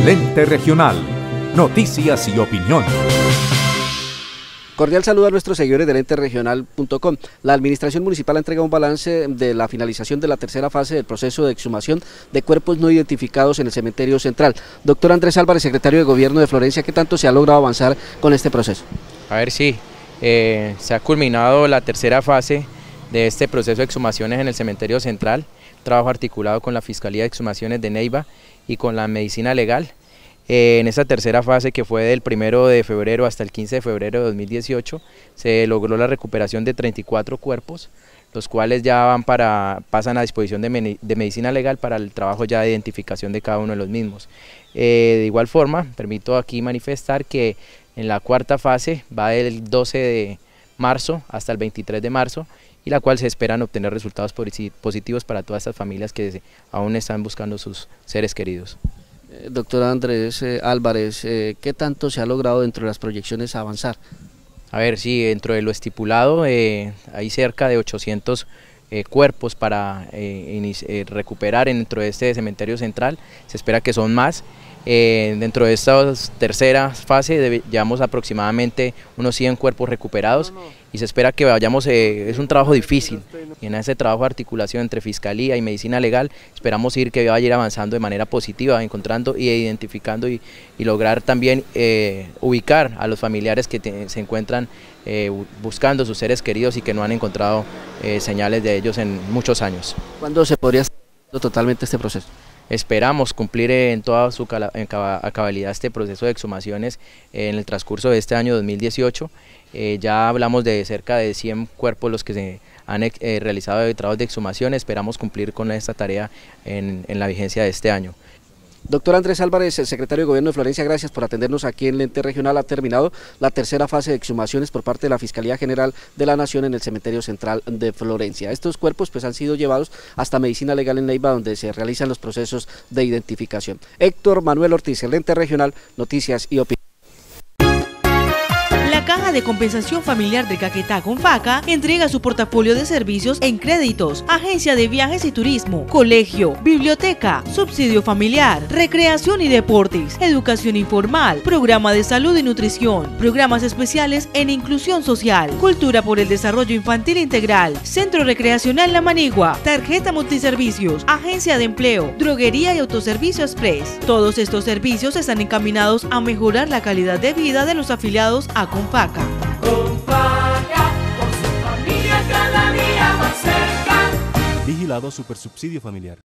El Ente Regional. Noticias y opinión. Cordial saludo a nuestros seguidores del enteregional.com. La Administración Municipal ha entregado un balance de la finalización de la tercera fase del proceso de exhumación de cuerpos no identificados en el cementerio central. Doctor Andrés Álvarez, secretario de Gobierno de Florencia, ¿qué tanto se ha logrado avanzar con este proceso? A ver, sí, se ha culminado la tercera fase de este proceso de exhumaciones en el cementerio central, trabajo articulado con la Fiscalía de Exhumaciones de Neiva y con la Medicina Legal. En esta tercera fase, que fue del 1 de febrero hasta el 15 de febrero de 2018, se logró la recuperación de 34 cuerpos, los cuales ya pasan a disposición de Medicina Legal para el trabajo ya de identificación de cada uno de los mismos. De igual forma, permito aquí manifestar que en la cuarta fase va del 12 de marzo hasta el 23 de marzo, y la cual se esperan obtener resultados positivos para todas estas familias que aún están buscando sus seres queridos. Doctor Andrés Álvarez, ¿qué tanto se ha logrado dentro de las proyecciones avanzar? A ver, sí, dentro de lo estipulado hay cerca de 800 cuerpos para recuperar dentro de este cementerio central. Se espera que son más. Dentro de esta tercera fase llevamos aproximadamente unos 100 cuerpos recuperados y se espera que vayamos, es un trabajo difícil, y en ese trabajo de articulación entre Fiscalía y Medicina Legal esperamos que vaya a ir avanzando de manera positiva, encontrando y identificando y lograr también ubicar a los familiares que se encuentran buscando sus seres queridos y que no han encontrado señales de ellos en muchos años. ¿Cuándo se podría hacer totalmente este proceso? Esperamos cumplir en toda su cabalidad este proceso de exhumaciones en el transcurso de este año 2018. Ya hablamos de cerca de 100 cuerpos los que se han realizado trabajos de exhumación. Esperamos cumplir con esta tarea en la vigencia de este año. Doctor Andrés Álvarez, el secretario de Gobierno de Florencia, gracias por atendernos aquí en el Ente Regional. Ha terminado la tercera fase de exhumaciones por parte de la Fiscalía General de la Nación en el cementerio central de Florencia. Estos cuerpos han sido llevados hasta Medicina Legal en Neiva, donde se realizan los procesos de identificación. Héctor Manuel Ortiz, el Ente Regional, Noticias y Opinión. La Caja de Compensación Familiar de Caquetá, Confaca, entrega su portafolio de servicios en créditos, agencia de viajes y turismo, colegio, biblioteca, subsidio familiar, recreación y deportes, educación informal, programa de salud y nutrición, programas especiales en inclusión social, cultura por el desarrollo infantil integral, centro recreacional La Manigua, tarjeta multiservicios, agencia de empleo, droguería y autoservicio express. Todos estos servicios están encaminados a mejorar la calidad de vida de los afiliados a Confaca. Confaca, por su familia cada día más cerca. Vigilado Supersubsidio Familiar.